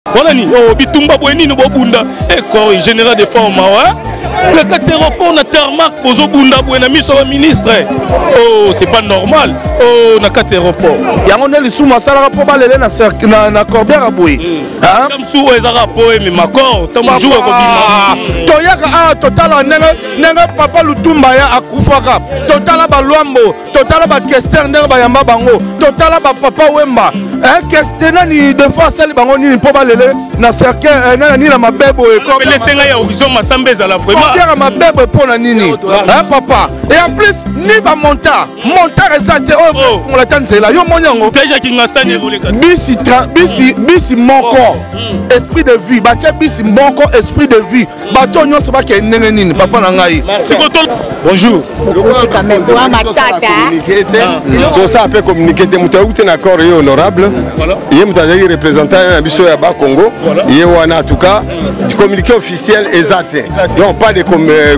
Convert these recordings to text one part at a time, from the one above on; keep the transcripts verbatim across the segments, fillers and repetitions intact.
Voilà ni oh bitumba boeni no bobunda et corps général de forme ouais. Le quatre aéroport na tarmac bozo bunda boena miso wa ministre. Oh c'est pas normal. Oh na quatre aéroport. Yango ne li suma sala po balele na cercle na na corbière aboui. Hein? Comme sou ezara po mais makor tam joue ko bima. To yaka a total nenga nenga papa Lutumba ya akufaka. Total ba Luambo, total ba Kester nenga ba yamba bango, total ba papa Wemba. Hein Kester ni de fois sali bango ni po balele na cercle na ni na mabebo e ko. Mais laisser ya horizon masambeza la vraiment. Corbière mabebo pour na nini. Hein papa. Et en plus ni ba monta, monta resate oh on la tanzela yo monyango. Déjà ki ngasane voleka. Bisi bisi bisi moko. Esprit de vie, batia bisi moko esprit de vie. Bato nyonso ba ke ndenge nini papa na ngai. Bonjour. Tout ça peut communiquer des moutons d'accord et honorable. Il y a des représentants à Congo. Il y a en tout cas du communiqué officiel exact. Donc pas de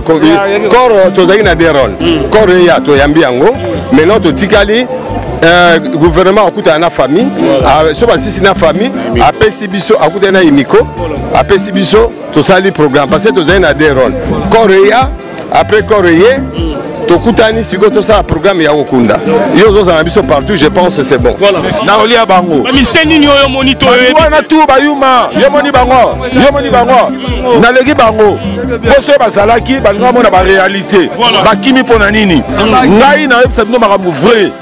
corps tozaina des rôles. Corps ya to yambiango. Maintenant to tikali gouvernement akuta na famille. So ba sisi na famille. Après sibiso akuta na imiko. Après sibiso to sali programme parce que tozaina des rôles. Corps ya après corps ya Tokutani si goto ça programme ya okunda. Yo zo na biso partout, je pense que c'est bon. Voilà. Na olia bango. Mi seni nyo yo monito yo. Wana tu bayuma, yo moni bango, yo moni bango. Na legi bango. Poso bazalaki balinga mona ba réalité. Ba kimi pona nini. Ngai na yebisa bino makambo vrai.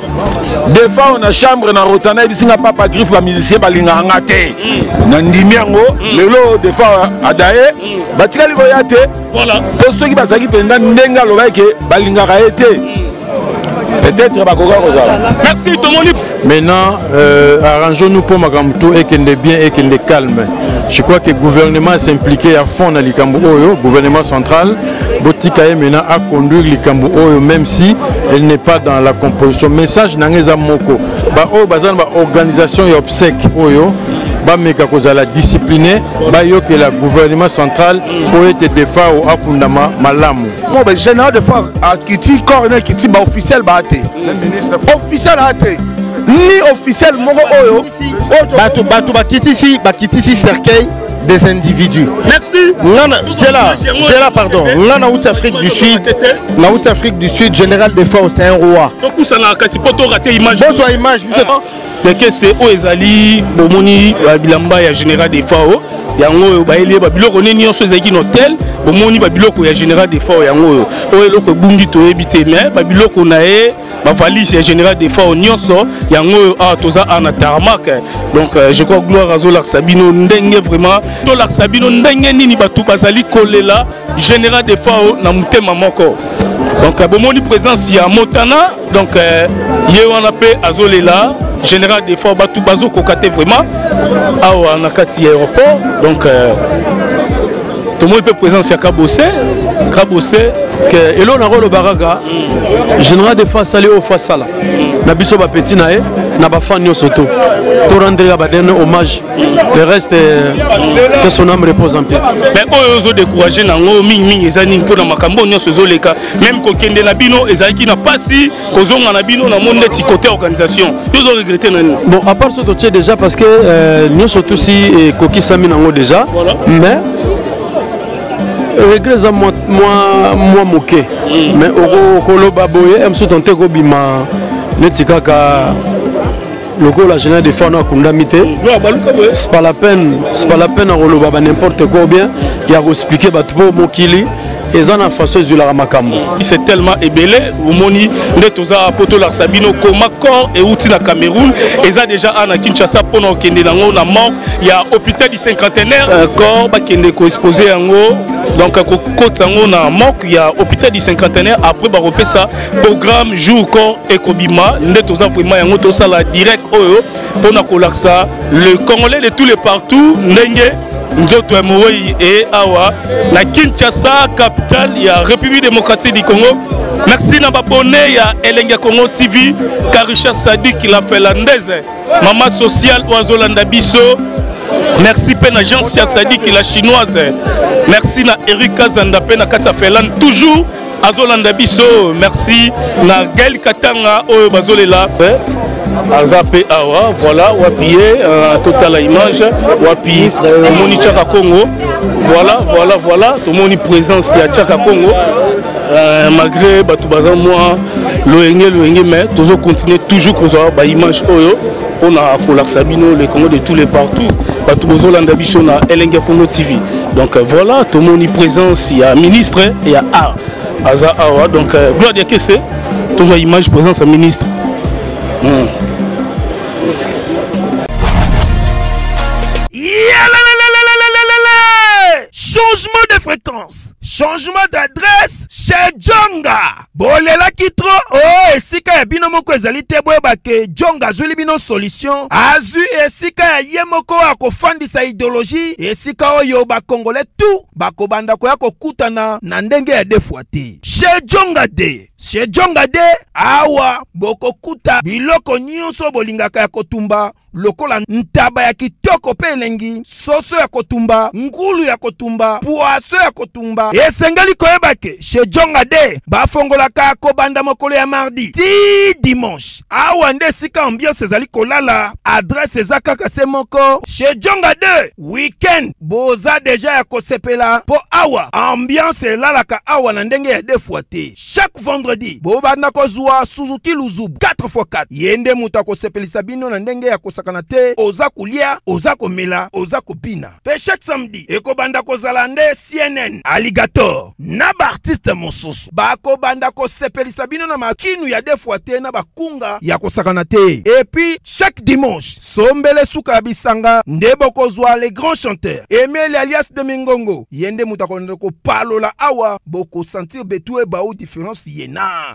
Des fois on a chambre na rotana bisinga papa griffe ba musicien balinga ngate. Na ndimiango, lelo des fois adaye, batikali ko yate. Voilà. Poso ki bazaki penda ndenga lobake balingaka été. Peut-être bakoka kozala. Merci tout le monde. Maintenant, euh, arrangeons-nous pour Makamto et qu'il est bien et qu'il est calme. Je crois que le gouvernement s'est impliqué à fond dans le Kambo Oyo, gouvernement central. Botikaye maintenant à conduire le Kambo Oyo, même si elle n'est pas dans la composition. Message Nangeza Moko. Bah, oh, bah, organisation et obsèque Oyo. Bah, mais quand vous allez discipliner, bah, yo que le gouvernement central pour être des fois au Akundama Malamu. Bon, ben, général de fois, à Kiti, corner Kiti, bah, officiel, bah, officiel, bah, ni officiel moko oyo bato bato bakiti ici bakiti ici cercueil des individus. Merci. Nana c'est là c'est là pardon nana out Afrique du Sud na out Afrique du Sud général de force c'est un roi. Donc ça na kasi poto rater image. Bonsoir image mais que c'est o ezali bomoni bilamba ya général de fao yango ba ele ba biloko neni nyonso ezaki no hotel bomoni ba biloko ya général de fao yango o eloko bungi to ebite mais ba biloko na e ba valise ya général de fao nyonso yango a toza ana tarmac. Donc euh, je crois gloire à Zolar Sabino ndenge vraiment Zolar Sabino ndenge nini batu bazali kolela général de fao na mutema moko. Donc bomoni présence ya Motana donc euh, ye wana pe azolela général des forts batu bazo kokate vraiment awa na kati aéroport donc euh, tout le monde peut présence ya Kabose Kabose que elo na rolo baraga général des forts salé au fasala na biso ba petit na e na ba fan yo soto to rendre ba dernier hommage le reste que son âme repose en paix. Mais oyo zo décourager nango mingi mingi ezani mpona makambo nyonso zoleka même ko kende na bino ezaki na pasi ko zonga na bino na monde ti côté organisation yo zo regretter nani. Bon à part ce que déjà parce que euh, nyonso tout si koki sami nango déjà voilà. Mais regrets à moi moi moi moqué mm. Mais au koloba boye am so tenter ko bima netika ka loko la général de Fano Kundamite. C'est pas la peine, c'est pas la peine à roloba n'importe quoi bien. Il y a expliqué batbo mokili et ça na façon de la makambo. C'est tellement ébélé au moni netoza poto la Sabino koma corps et outil na Cameroun et ça déjà ana Kinshasa pour na kende nango na manque il y a hôpital du cinquantenaire corps ba kende ko exposer yango donc ko kotango na manque il y a hôpital du cinquantenaire après ba repé ça programme jour corps et kobima netoza vraiment yango to sala direct oyo pour na kolaksa le Congolais de tous les partout ndenge Nzoto Emoyi et Awa na Kinshasa capitale ya République démocratique du Congo. Merci na babonné ya Elenga Congo T V Karisha Sadik la finlandaise maman sociale Oazolanda Biso. Merci pe na agence ya Sadik la chinoise. Merci na Erika Zanda pe na Kata Finlande toujours Azolanda Biso. Merci na Gaël Katanga o bazolela Azapé Awa, voilà, Wapié, total image, Wapi, Moni Tchaka Congo, voilà, voilà, voilà, tout le monde présence il y a Tchaka Congo, malgré Batoubaza, moi, l'Oenge, l'Oenge, mais toujours continuer, toujours qu'on soit bah image Oyo, on a Polar Sabino, les Congo de tous les partout, Batoubazo Landabiso na Elenga Congo T V. Donc voilà, tout le monde présence, il y a ministre et il y a A, Aza Awa, donc gloire à Kessé, toujours image présence à ministre. Hmm. Changement de fréquence, changement d'adresse chez Djonga. Bolela kitro, oh, esika ya bino moko ezali te boyeba ke Djonga azuli bino solution. Azu esika ya ye moko akofandisa idéologie, esika oyo ba Congolais tout bakobanda koya kokutana na ndenge ya defwa te. Chez Djonga de, chez Djonga de, awa bokokuta biloko nyonso bolingaka ya kotumba. Lokola ntaba ya kitoko pe elengi, soso ya kotumba, ngulu ya kotumba, poaso ya kotumba. Esengeli koyeba ke chez Djonga de bafongolaka kobanda mokolo ya mardi ti dimanche. Awa nde sika ambiance ezali kolala, adresse ezakaka se moko. Chez Djonga de weekend boza deja ya kosepela po awa ambiance elalaka awa na ndenge ya defwa te. Chaque vendredi bobanda kozwa Suzuki Luzubu quatre fois quatre. Yende muta kosepelisa bino na ndenge ya kosaka te oza kulia, oza komela, oza kopina. Pe chaque samedi eko banda kozala nde C N N Alligator na ba artiste mosusu bako banda kosepelisa bino na makinu ya defwa te na bakunga ya kosakana te. Et puis chaque dimanche sombele suka bisanga nde bokozwa les grands chanteurs Emile alias de Mingongo yende muta konde ko palola awa boko sentir betu e ba ou différence yena.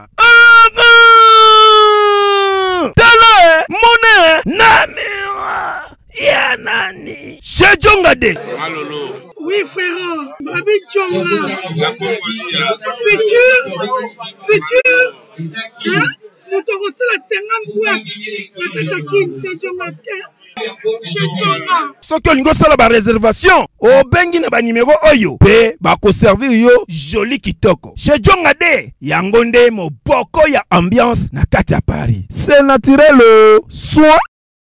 Tele monnaie namira ya nani chez Djonga de. Oui frère, Babi Djonga futur futur hein nous te la cinquante boîtes na katakin chez Djonga chez Djonga. Soki olingo sala ba réservation obengi na ba numéro oyo pe bako servir yo joli kitoko chez Djonga de yango nde moboko ya ambiance na kati ya Paris. C'est naturel soin.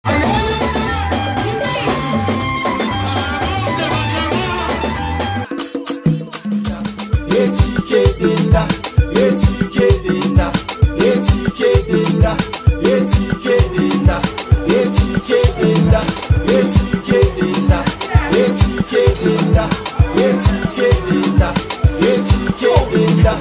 Etiquedenda, etiquedenda, etiquedenda, etiquedenda, etiquedenda, etiquedenda, etiquedenda, etiquedenda, etiquedenda,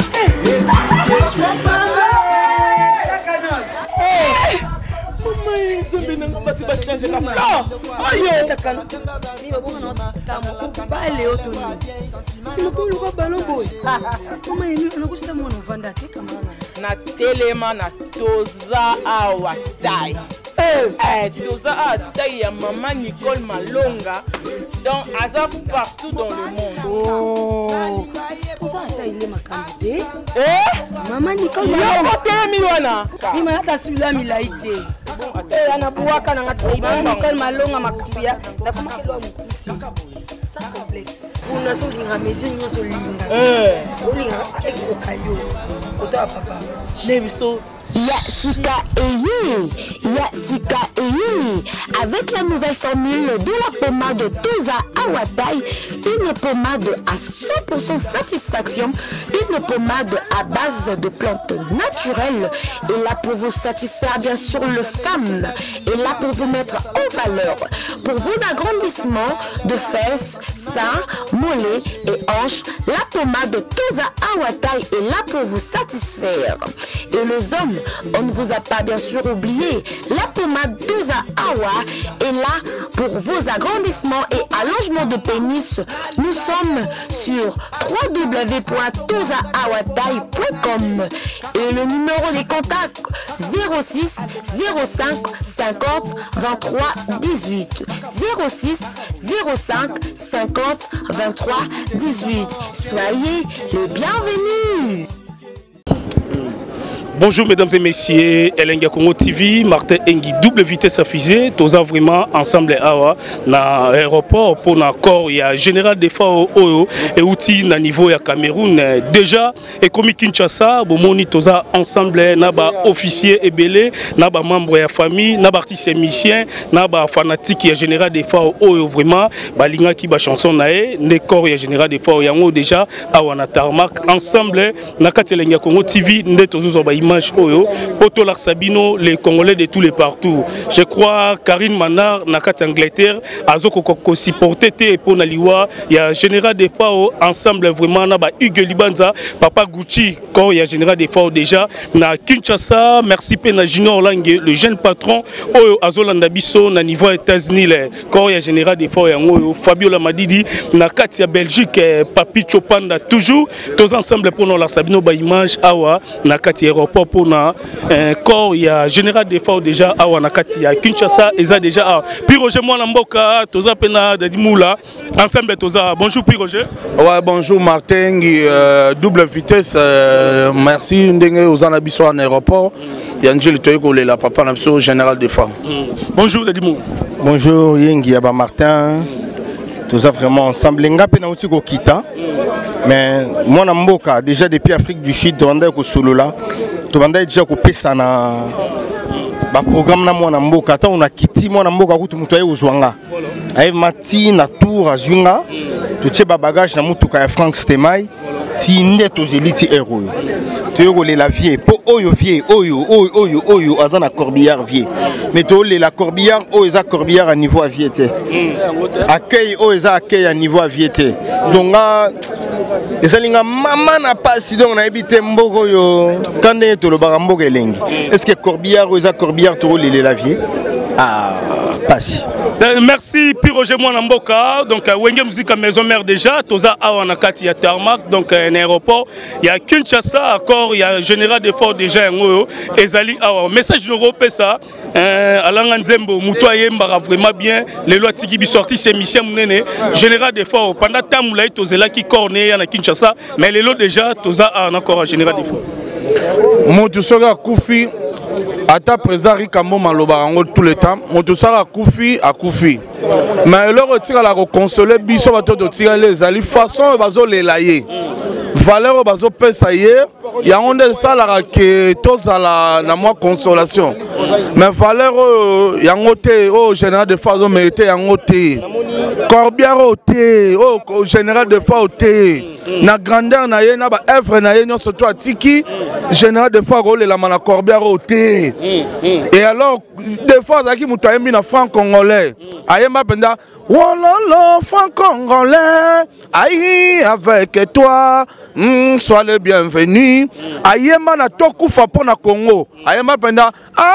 na telema na toza awa tai eh toza awa tai ya maman Nicole Malonga donc aza partout dans le monde. Oh toza tai ile makambe eh maman Nicole Malonga telemi wana mima hata sula milaite eh anabuaka na ngati maman Nicole Malonga makapia na kama kilo mkusi sa complexe una solinga mezi nyoso linga eh solinga ekokayo kota papa nebiso Yasika Eyi, Yasika Eyi, avec la nouvelle formule de la pommade Toza Awatai, une pommade à cent pour cent satisfaction, une pommade à base de plantes naturelles, et là pour vous satisfaire bien sûr le femme, et là pour vous mettre en valeur, pour vos agrandissements de fesses, seins, mollets et hanches, la pommade Toza Awatai est là pour vous satisfaire. Et les hommes, on ne vous a pas bien sûr oublié, la pommade Toza Awa est là pour vos agrandissements et allongements de pénis. Nous sommes sur w w w point toza awatai point com et le numéro des contacts zéro six zéro cinq cinquante vingt-trois dix-huit zéro six zéro cinq cinquante vingt-trois dix-huit. Soyez les bienvenus. Bonjour mesdames et messieurs, Elenga Congo T V, Martin Engi, double vitesse à fusée, tous vraiment ensemble awa na aéroport pour na corps il y a général des fois oyo et outil na niveau ya Cameroun déjà et comme Kinshasa bomoni toza ensemble na ba officier et belé na ba membre ya famille na ba artiste musicien na ba fanatique ya général des fois oyo vraiment balinga ki ba chanson nae ne corps ya général des fois yango déjà awa na tarmac ensemble na kati Elenga Congo T V nde tozo ba image oyo Poto Larsabino les Congolais de tous les partout. Je crois Karine Manard na kati Angleterre azoko ko supporter te pour na liwa ya général des fois ensemble vraiment na ba Hugues Libanza Papa Gucci quand il y a général des fois déjà na Kinshasa merci pe na Junior Langue le jeune patron oyo azolanda biso na niveau États-Unis quand il y a général des fois yango Fabiola Madidi na kati ya Belgique Papi Chopanda toujours tous ensemble pour nous Larsabino ba image awa na kati aéroport pour na corps il y a général des fois déjà awa na kati ya Kinshasa eza déjà puis Roger Mwana Mboka toza pena de Moula ensemble toza bonjour puis Roger. Ouais bonjour Martin euh, double vitesse euh, merci ndenge aux anabiso en aéroport Yangel Toyko la papa nabiso général des fois. Bonjour Dadimou. Bonjour Yengi Yaba Martin. Toza vraiment ensemble ngape na uti ko kita. Mais moi Mboka déjà depuis Afrique du Sud tondé ko solo là tondé déjà ko pesa na ba programme na mwana Mboka ta on a kiti mwana Mboka kutu mutu aye ozwanga aye mati na tour azunga to tche ba bagage na mutuka ya Frank Stemai ti ndeto zeliti héros to le la vie po oyo vie oyo oyo oyo oyo azana corbillard vie mais to le la corbillard o eza corbillard à niveau aviété accueil o eza accueil à niveau aviété donc ezalinga mama na pasi donc na ebité mboko yo kande to le barambo elengi est-ce que corbillard ou eza corbillard to le la vie ah pasi. Merci puis Roger Mwana Mboka donc Wenge Musique à maison mère déjà toza awa na kati ya tarmac donc un aéroport il y a Kinshasa encore il y a général des forces déjà ngoyo ezali awa message européen ça alanga nzembo muto ayemba vraiment bien les lois tiki bi sorti c'est mission munene général des forces pendant temps là tozela ki corner na Kinshasa mais les lots déjà toza encore général des forces moto soga kufi ata président Rikambo maloba tout le temps moto sala kufi a kufi mais leur tira la consoler biso bato to tira les ali façon bazo les layer valeur bazo pesa ye ya onde sala que tozala na moi consolation mais valeur yango te au général de phase mérité yango te corbiaro te au général de phase te na grandeur na ye na ba œuvre na ye nyonso to atiki général de phase le la mana corbiaro te et alors des fois zaki muto ayembi na franc congolais ayemba penda wololo franc congolais aïe avec toi mm, sois le bienvenu ayemba na tokufa pona Congo ayemba penda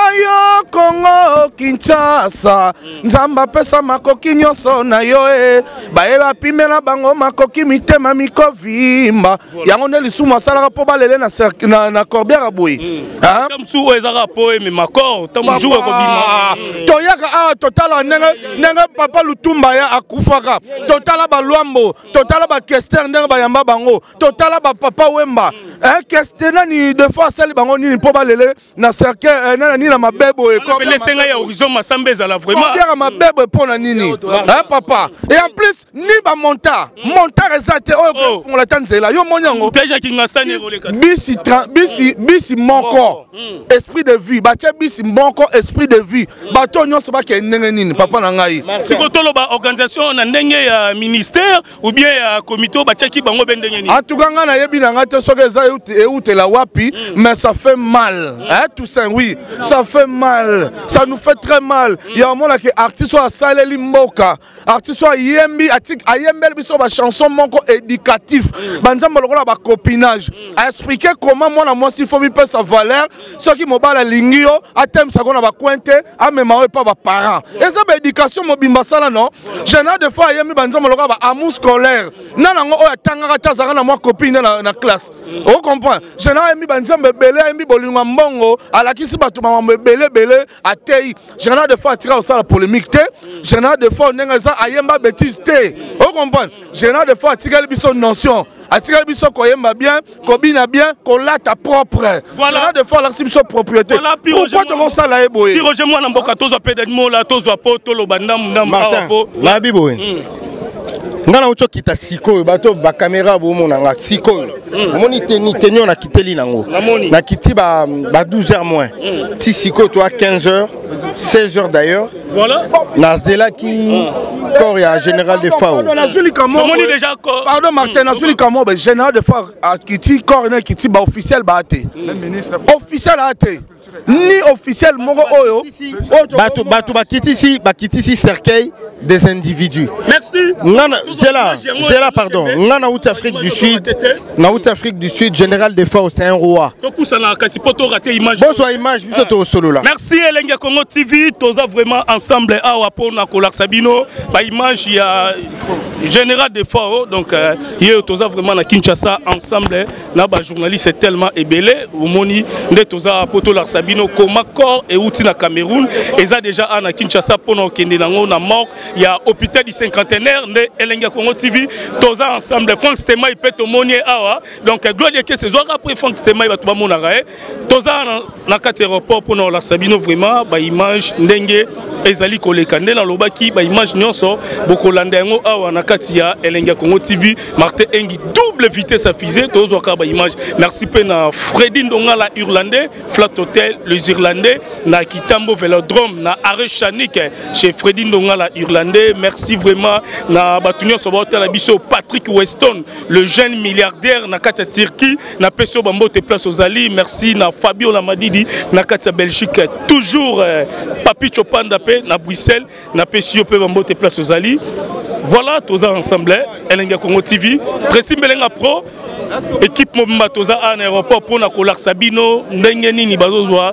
ayo Congo Kinshasa nzamba pesa makoki nyonso na yo e bayeba pimela bango makoki mitema mikovimba yango nde lisumu asalaka po balele na na, na corbière boyi hein tamsu ezaka po mais makor tamujua ko bima toyaka a totala ndenge ndenge papa Lutumba ya akufaka totala ba Luambo totala ba Kester ndenge bayamba bango totala ba papa Wemba hein Kester ni de fois sali bango nini po balele na cercle na ni na mabebo e ko le senga ya horizon masambe za la vraiment corbière mabebo po na nini hein papa et en plus ni ba monta monta resate o ko la tanzela yo monyango déjà kinga sane roleka bisi bisi bisi moko esprit de vie ba tia bisi moko esprit de vie ba to nyonso ba ke ndenge nini papa na ngai siko tolo ba organisation na ndenge ya ministère ou bien ya comité ba tia ki bango ben ndenge nini atukanga na yebi na ngate soke za euté la wapi mais ça fait mal hein tout ça oui ça fait mal ça nous fait très mal ya mona que artiste soit saleli mboka artiste soit yembi atik ayembel biso ba chanson moko éducatif banzamba lokola ba copinage a expliquer comment moi na moi s'il faut mi pesa sa valeur ceux qui mobala lingio atem sa kona ba kwente a mema pas ba parents et ça ba éducation mobimba sala non général de fois yembi banzamba lokola ba amour scolaire nana ngo oya tangaka tazaka na moi copine na na classe on comprend général yembi banzamba belé yembi bolinga mbongo alakisi bato mama belé belé atei général de fois tira au sala polémique te général de fois ndenga za ayemba bêtise te comprendre général de fois atikali biso notion atikali biso koyemba bien kobina bien kolata propre général de fois alakisi biso propriété pourquoi tokosala ye boye Roger mwana mboka tozwa pe mola tozwa po toloba ndamu ndamu Martin nabi boye ngana ucho kita sikoyo bato ba caméra bomona nga sikoyo omoni teni tenyo na kiteli nango na kiti ba ba douze heures moins ti sikoyo toi quinze heures seize heures d'ailleurs voilà na zela ki corps ya général de Fao omoni déjà pardon Martin na suli kamo ba général de Fao a kiti corps na kiti ba officiel ba ate officiel ate ni officiel moko oyo bato bato bakiti si bakiti si cercueil des individus. Merci. Ngana Zela, Zela pardon. Ngana out Afrique du Sud. Na out Afrique du Sud, général de Fao c'est un roi. Bonsoir image, biso to solo là. Merci Elenga Congo T V, toza vraiment ensemble awa pona kolak sabino, ba image ya général de Fao donc hier toza vraiment na Kinshasa ensemble na ba journaliste tellement ébélé omoni nde toza poto la sabino koma corps et outi na Cameroun et ça déjà na Kinshasa pona okende nango na mort il y a hôpital du cinquantenaire de Elenga Congo T V toza ensemble Franck Stema ipe to moni awa donc gloire que ce soir après Franck Stema va to mona rae toza na kati aéroport pona la sabino vraiment ba image ndenge ezali koleka nde na lobaki ba image nyonso bokolanda yango awa na kati ya Elenga Congo T V Martin Engi double vitesse à fusée tozo ka ba image merci pe na Freddy Ndonga la Irlandais Flat Hotel les Irlandais na Kitambo Vélodrome na Arrêt Chanik chez Freddy Ndonga la Irlandais merci vraiment na batunyo so ba hotel biso Patrick Weston le jeune milliardaire na kati ya Turquie na peso bambo te place aux Ali merci na Fabio Lamadidi na kati ya Belgique toujours euh, Papi Chopanda pe na Bruxelles na pesio pe bambo te place aux Ali. Voilà, tous ensemble, Elenga Congo T V, Tracy Melenga Pro, équipe Mobimba Toza en aéroport pour Nakolar Sabino, Ndengeni ni Bazozwa,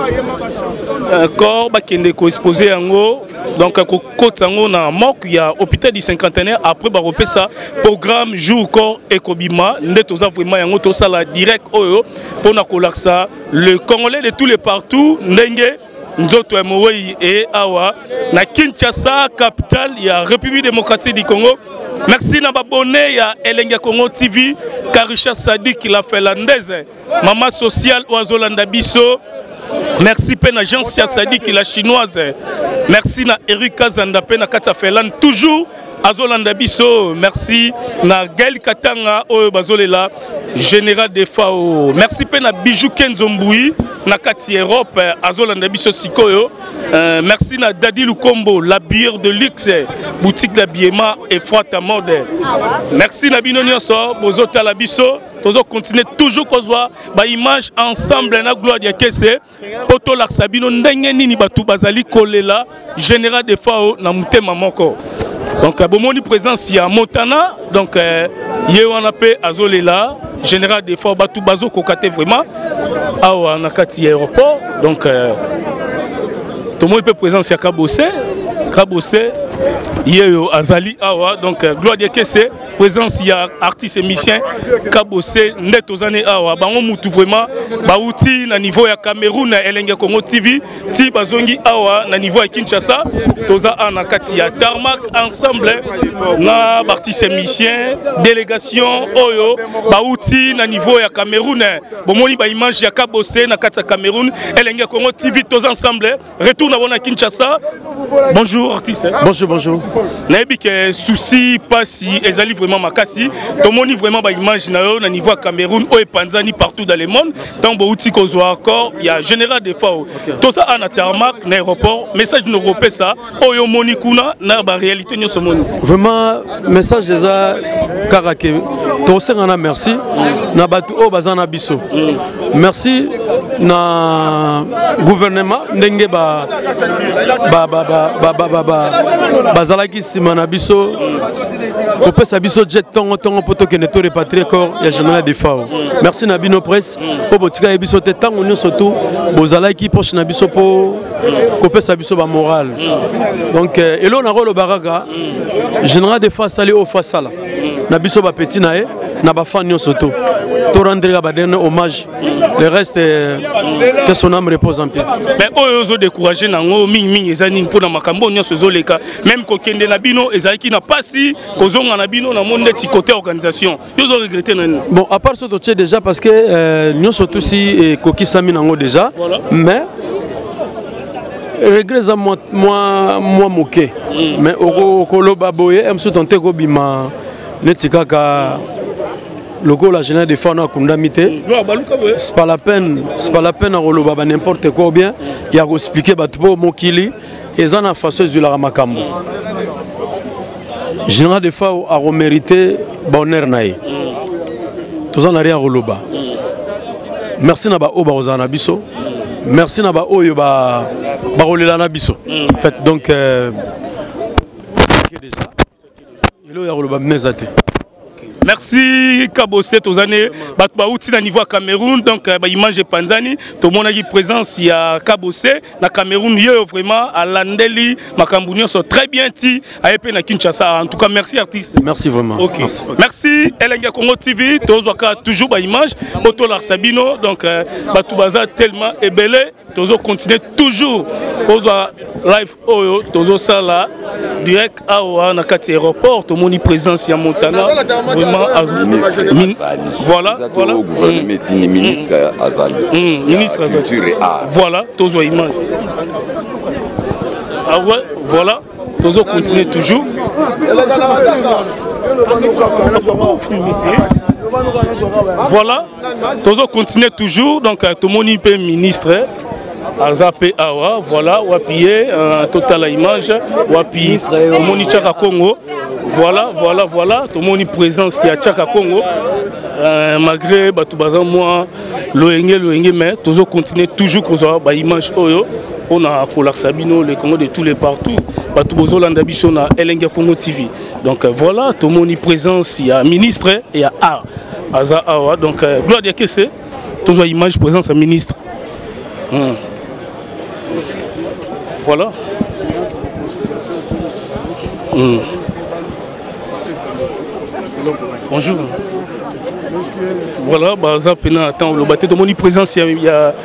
encore, Bakende ko exposé en haut, donc côte sango na mort, il y a hôpital du cinquantenaire, après Baropé ça, programme jour corps et Kobima, Nde Toza vraiment en haut, Toza la direct Oyo, pour Nakolar ça, le Congolais de tous les partout, Ndenge. Nzoto Emoyi et Awa na Kinshasa capitale ya République démocratique du Congo. Merci na babonné ya Elenga Congo T V Karisha Sadik la finlandaise maman sociale Oazolanda Biso. Merci pe na agence ya Sadik la chinoise. Merci na Erika Zanda pe na kata Finlande toujours Azolanda Biso. Merci na Gaël Katanga oyo bazolela général de Fao. Merci pe na Bijou Kenzombui na kati Europe Azolanda Biso sikoyo. Euh, merci na Dadi Lukombo la bière de luxe boutique d'habillement et froide à mode. Merci na bino nyonso bozota la biso tozo continuer toujours kozwa ba image ensemble na gloire ya kese poto la sabino ndenge nini batu bazali kolela général de Fao na mutema moko. Donc bomoni présence ya Montana donc euh, ye wana pe azolela général de Fao batu bazo kokate vraiment awa na kati aéroport donc euh, tout le monde peut présence ya Kabose Kabose Yeyo Azali Awa donc euh, gloire de Kesse présence ya artiste et musicien Kabose Netozane Awa bango mutu vraiment bauti na niveau ya Cameroun na Elenga Congo T V ti bazongi Awa na niveau ya Kinshasa toza ana kati ya Tarmac ensemble na artiste et musicien délégation Oyo bauti na niveau ya Cameroun bomoni ba image ya Kabose na kati ya Cameroun Elenga Congo T V toza ensemble retour na bona Kinshasa. Bonjour artiste. Bonjour, bonjour. Nayebi que souci pas si ezali vraiment makasi. Tomoni vraiment ba image na yo na niveau à Cameroun ou Panzani partout dans le monde. Tant bouti kozwa encore il y a général de Fao. Tout ça en Tarmac na aéroport message no repé ça oyo moni kuna na ba réalité nyo somoni. Vraiment message déjà karake to sengana merci na batu o bazana biso. Merci na gouvernement ndenge ba ba ba ba ba ba ba bazalaki simana biso kopesa biso jet tongo tongo poto ke neto repatrier corps ya général de Fao. Merci na bino presse po botika biso te tango nyo surtout bozalaki poche na biso po kopesa biso ba moral. Donc elo na rolo baraga général de Fao sali au fasala na biso ba petit nae na ba fan nyonso to to rendre ba dernier hommage. Le reste euh, que son âme repose en paix. Mais oyo zo décourager nango mingi mingi ezani mpona makambo nyonso zoleka même ko kende na bino ezaki na pasi kozonga na bino na monde ti côté organisation. Yo zo regretter nani? Bon, à part ce que tu déjà parce que euh, nyonso to si koki sami nango déjà voilà. Mais regret za moi moi moi moqué mm. Mais oko koloba boye emso tonte ko bima netika ka logo la général des fans à Kundamité. C'est pas la peine, c'est pas la peine à roloba n'importe quoi ou bien il y a expliquer batpo mokili et ça na façon de la makambo. Général des fans a remérité bonheur naï. Tout ça n'a rien roloba. Merci na ba o ba ozana biso. Merci na ba oyo ba ba rolela na biso. En fait donc euh, déjà il y a roloba mnezate. Merci Kabose Tozane batba outi na niveau Cameroun donc ba image Panzani to monaki présence ya Kabose na Cameroun yo vraiment à landeli makambu nyonso très bien ti ayepe na Kinshasa en tout cas merci artiste. Merci vraiment. OK. Merci, merci Elenga Congo T V tozwaka toujours ba image Poto Larsabino donc batu baza tellement ebelé tozo continuer toujours ozwa live oyo tozo sala direct awa na kati aéroport to moni présence ya Montana. Ministre Min... Voilà, voilà. Gouvernement mmh. Ministre Azali. Mmh. Ministre Azali. Culture et art. Voilà, tous les images. Ah ouais, voilà. Tous continuer toujours. Voilà. Tous continuer toujours. Donc, tout le monde est ministre. Azapé Awa, voilà, wapié, total image, wapié, Moni Tchaka Congo. Voilà, voilà, voilà, tout le monde est présent ici à Tchaka Congo. Euh, malgré Batoubaza, moi, l'Oenge, l'Oenge, mais toujours continuer toujours qu'on soit bah, image Oyo. On a Kolar Sabino, les Congo de tous les partout. Batoubozo Landabiso na Elenga Congo T V. Donc euh, voilà, tout le monde est présent ici à ministre et à art. Aza Awa. Donc, euh, gloire à Dieu, c'est toujours image présence à ministre. Hum. Voilà. Hum. Bonjour. Voilà, bah, ça pena attend le bateau de mon présence il y a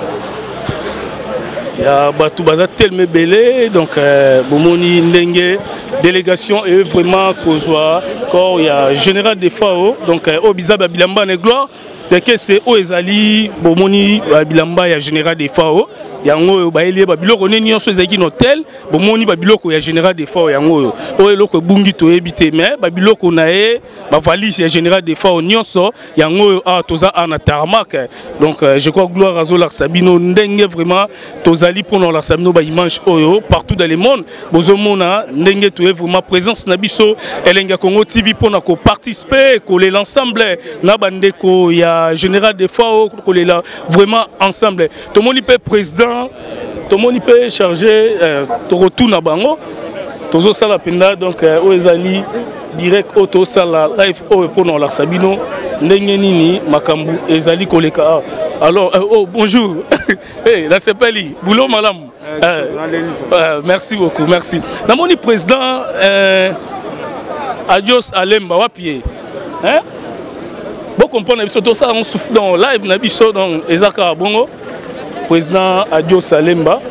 il y a bateau baza tellement belé donc euh, bomoni ndenge délégation et vraiment kozwa corps il y a général des F A O donc au bizaba bilamba ne gloire de que c'est au ezali bomoni bilamba il y a général des F A O yango baeli ba biloko ne nyonso ezaki no hotel bomoni ba biloko ya général des F A O yango o eloko bungi to ebité mais ba biloko na e ba valise ya général des F A O nyonso yango a toza ana tarmac donc euh, je crois gloire à Zolar Sabino ndenge vraiment tozali pour la Sabino ba image oyo partout dans le monde bozomona ndenge to vraiment présence na biso Elenga Congo T V pour na ko participer ko l'ensemble na bandeko ya général des F A O ko la vraiment ensemble to moni pe président tout le monde peut charger tout retourne à Bango tout ça la penda donc aux ezali direct auto sala live pour nous la Sabino ndenge nini makambu ezali koleka alors oh bonjour hey la sepeli boulot malam euh, euh, merci beaucoup merci na moni président euh, Adios Alemba wapié hein bon comprendre biso tout ça on souffle dans live na biso donc ezaka bongo président Adios Alemba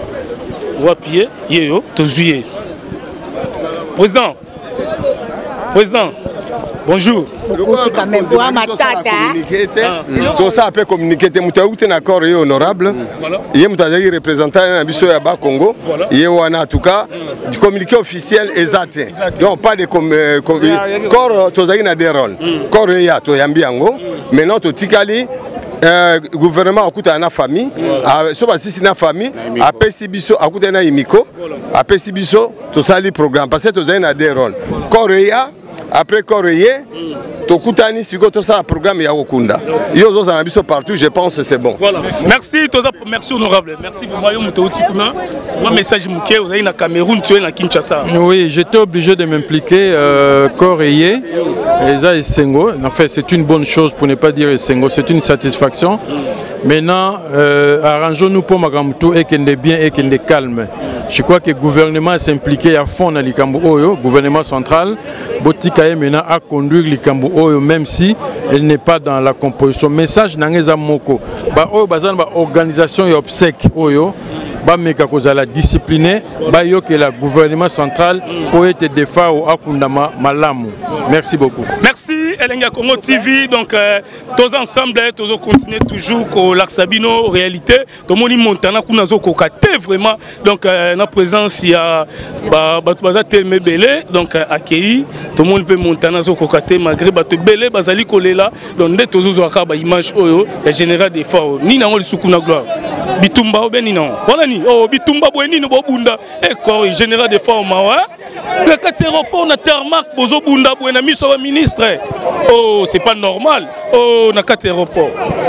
wapié yeyo tozuye président président bonjour quand même pour matata tout ça peut communiquer mutaouti na corps honorable yé mutazayi représentant na biso ya ba Congo yé wana en tout cas du communiqué officiel exact donc pas de corps tozayi na des rôles corps ya to yambiango maintenant to tikali Euh, gouvernement a na famille, so ba sisi na famille, a pesibiso a na imiko, a pesibiso to sali programme parce que to zaina des rôles. Korea après Korea to kutani siko to ça programme ya okunda. Yo zo za biso partout, je pense que c'est bon. Voilà. Merci toza merci honorable. Merci pour moi mutouti kuna. Moi message muké vous na Cameroun tu es na Kinshasa. Oui, j'étais obligé de m'impliquer euh, Korea et ça Sengo. En fait, c'est une bonne chose pour ne pas dire Sengo, c'est une satisfaction. Maintenant, euh, arrangeons-nous pour Magamoutou et qu'il est bien et qu'il est calme. Je crois que le gouvernement s'impliqué à fond dans le Oyo, gouvernement central. Botikaye maintenant à conduire le Oyo, même si elle n'est pas dans la composition. Message Nangeza Moko. Bah, Oyo, bazan, bah, organisation et obsèque Oyo. Ba meka kozala discipliné, ba yo que le gouvernement central pour être défait au Akundama Malamu. Merci beaucoup. Merci Elenga Congo T V. Donc euh, tous ensemble, tous continuer toujours que l'Arsabino réalité. Tout le monde Montana kuna zo kokate vraiment. Donc euh, na présence il y a ba baza telme belé donc euh, accueilli. Tout le monde peut Montana zo kokate malgré batu belé bazali kolela. Donc ndé tous zo ka ba image oyo le général des forts. Ni na ngoli sukuna gloire. Bitumba obeni non. Voilà ni. Oh bitumba boeni no bobunda. Et corps général des forts mawa. Le quatre aéroport na tarmac bozo bunda boena miso wa ministre. Oh, c'est pas normal. Oh, na quatre aéroport.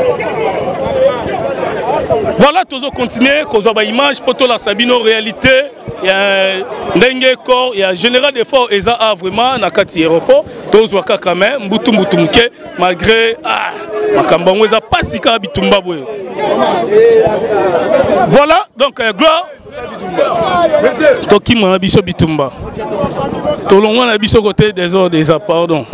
Voilà, tous continuer, cause de image, pour la Sabino réalité. Il y a Ndenge Corps, il y a général des forts et ça a vraiment na quatre aéroport. Tous waka quand même, mbutu mbutu mke malgré ah, makambangwe za pasika bitumba boye. Voilà, donc euh, gloire. Toki mwana biso bitumba. Tolongwa na biso côté des ordres des pardon.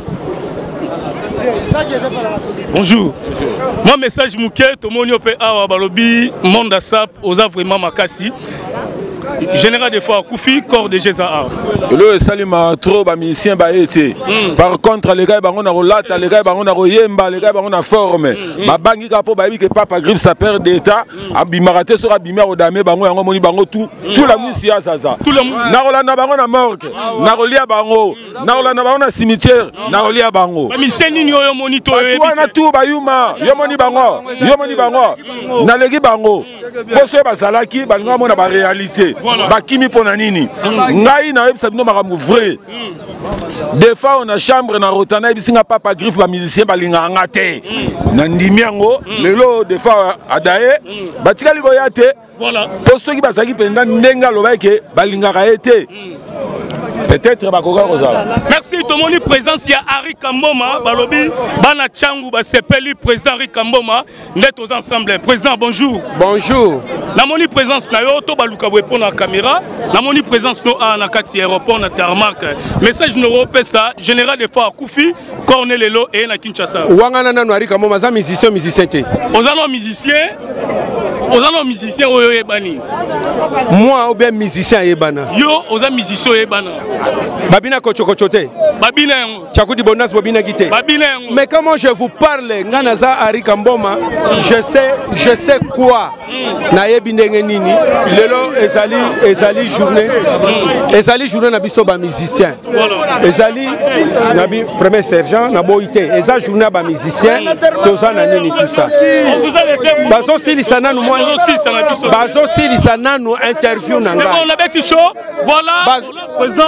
Bonjour. Mon message mouké, tout le monde peut avoir balobi, monde à sap, osa vraiment makasi. Général des fois Koufi, corps de Géza. Le salima trop ba musicien ba été. Par contre les gars ba on a relata, les gars ba on a royemba, les gars ba on a forme. Ba bangi kapo ba bi que papa griffe sa père d'état, abimarate sera bimé au dame bango yango moni bango tout. Tout la musique ça ça. Tout le monde. Na rolanda bango na morgue. Na rolia bango. Na rolanda bango na cimetière, na rolia bango. Ba musicien ni yo monito yo. Wana tout ba yuma, yo moni bango. Yo moni bango. Na legi bango. Poso bazalaki balinga mona ba réalité. Bakimi pona nini ngai na yebisa bino makambo vrai des fois on a chambre na rotana bisinga papa griffe ba musicien balinga ngate na ndimi yango lelo des fois adaye batikali ko yate voilà posto ki basaki penda ndenga lobake balinga kaete. Peut-être bakoka kozala. Merci tout le monde présence il y a Harry Kamboma balobi bana changu ba sepeli président Harry Kamboma net aux ensemble président bonjour. Bonjour. La moni présence na yo to baluka répondre na caméra la moni présence no a na kati aéroport na tarmac message no repesa général des forts Koufi Cornelelo et na Kinshasa. Wangana na Harry Kamboma za musicien musicien te. Ozalo musicien Ozalo musicien oyo ebani. Moi ou bien musicien ebana. Yo oza musicien ebana. Babina kochokochote. Babina. Chakudi Bonas Babina Gite. Babina. Mais comment je vous parle, Nganaza Harry Kamboma, je sais, je sais quoi. Nayebi ndenge nini. Lelo ezali ezali journée. Ezali journée na biso ba musicien. Ezali nabi premier sergent na boité. Ezali journée ba musicien. Toza na nini tout ça. Bazo silisa nanu moi. Bazo silisa nanu interview nanga. C'est bon, on a bête chaud. Voilà. Présent.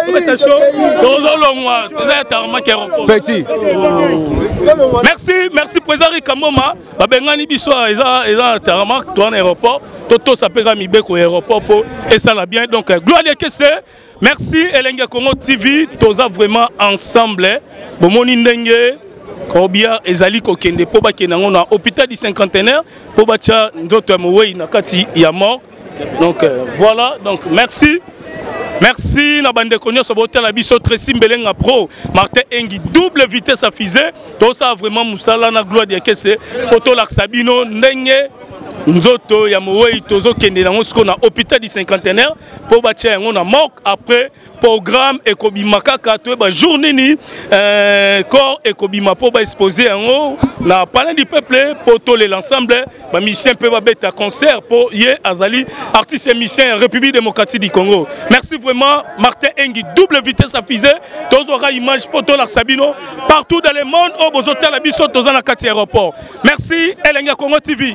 Petit. Merci, merci président Rikamoma. Babengani biso eza eza tarmac toi en aéroport. Toto s'appelle Mibeko aéroport pour et ça l'a bien donc gloire que c'est. Merci Elenga Congo T V, toza vraiment ensemble. Bomoni ndenge Kobia ezali kokende po bakena ngona hôpital du cinquantenaire po bacha ndoto ya moyi na kati ya mort. Donc euh, voilà, donc merci. Merci na bande konyo sobote la biso Tracy Mbelenga Pro Martin Engi double vitesse à fusée tout ça vraiment musala na gloire de kese poto la Sabino ndenge nzoto ya moyi tozo kende na ngosiko na hôpital du cinquantenaire po batia yango na mort après programme ekobima kaka to ba journée ni euh corps ekobima po ba exposer yango na palais du peuple pour tout l'ensemble ba musicien peut ba beta concert pour yé azali artiste et musicien République démocratique du Congo. Merci vraiment Martin Engi double vitesse à fusée tous aura image pour tout la Sabino partout dans le monde au bozotel la biso tous na kati aéroport. Merci Elenga Congo T V.